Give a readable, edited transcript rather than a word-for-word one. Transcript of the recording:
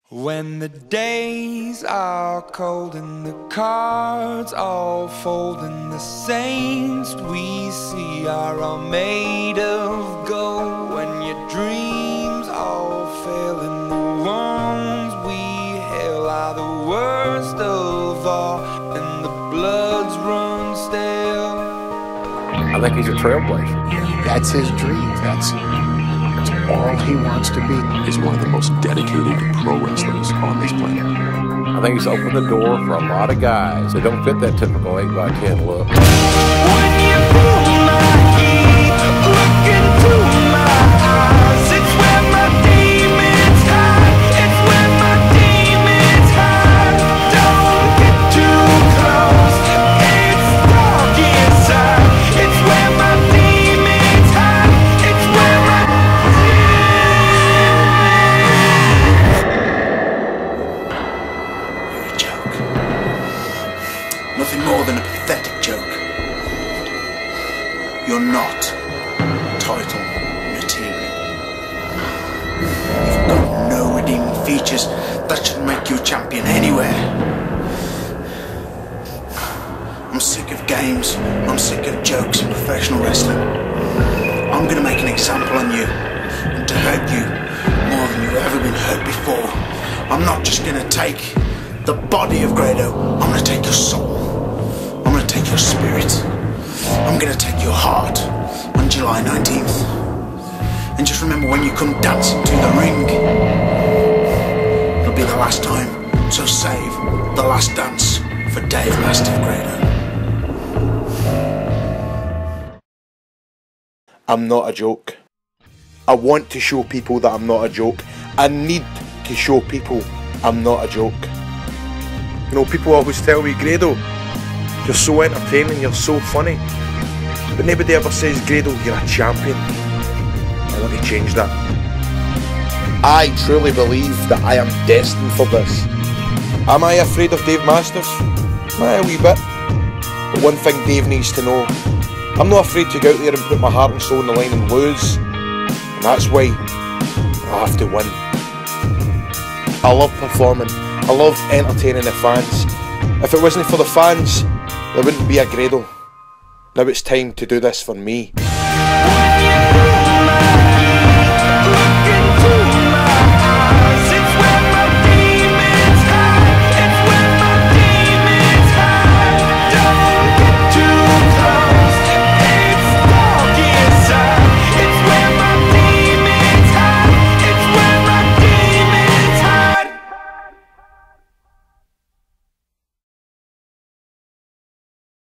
When the days are cold and the cards all fold and the saints we see are all made of gold, when your dreams all fail and the ones we hail are the worst of all and the bloods run stale. I think he's a trailblazer. That's his dream. That's all he wants to be. He's one of the most dedicated pro wrestlers on this planet. I think he's opened the door for a lot of guys that don't fit that typical 8x10 look. When you pull my heat, look into my eyes, it's where my demons hide, it's where my demons hide. Don't get too close, it's dark inside, it's where my demons hide, it's where my You're a joke. Nothing more than a pathetic joke. You're not title material. You've got no redeeming features that should make you a champion anywhere. I'm sick of games, I'm sick of jokes in professional wrestling. I'm gonna make an example on you, and to hurt you more than you've ever been hurt before. I'm not just gonna take the body of Grado, I'm gonna take your soul. I'm gonna take your spirit. I'm gonna take your heart on July 19th. And just remember, when you come dancing to the ring, it'll be the last time. So save the last dance for Dave Mastiff Grado. I'm not a joke. I want to show people that I'm not a joke. I need to show people I'm not a joke. You know, people always tell me, Grado, you're so entertaining, you're so funny. But nobody ever says, Grado, you're a champion. I want to change that. I truly believe that I am destined for this. Am I afraid of Dave Mastiff? A wee bit. But one thing Dave needs to know, I'm not afraid to go out there and put my heart and soul on the line and lose. And that's why I have to win. I love performing. I love entertaining the fans. If it wasn't for the fans, there wouldn't be a Grado. Now it's time to do this for me.